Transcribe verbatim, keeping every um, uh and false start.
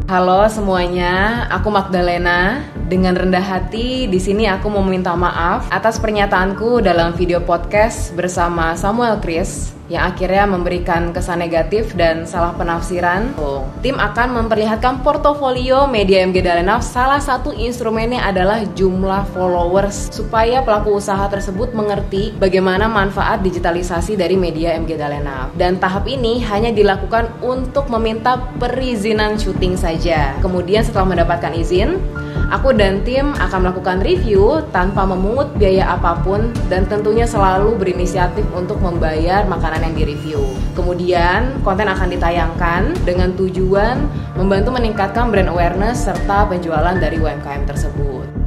Halo semuanya, aku Magdalena. Dengan rendah hati, di sini aku mau minta maaf atas pernyataanku dalam video podcast bersama Samuel Chris yang akhirnya memberikan kesan negatif dan salah penafsiran. Oh, tim akan memperlihatkan portofolio media M G Dalena. Salah satu instrumennya adalah jumlah followers supaya pelaku usaha tersebut mengerti bagaimana manfaat digitalisasi dari media M G Dalena. Dan tahap ini hanya dilakukan untuk meminta perizinan syuting saja. Kemudian setelah mendapatkan izin, aku dan tim akan melakukan review tanpa memungut biaya apapun dan tentunya selalu berinisiatif untuk membayar makanan yang direview. Kemudian konten akan ditayangkan dengan tujuan membantu meningkatkan brand awareness serta penjualan dari U M K M tersebut.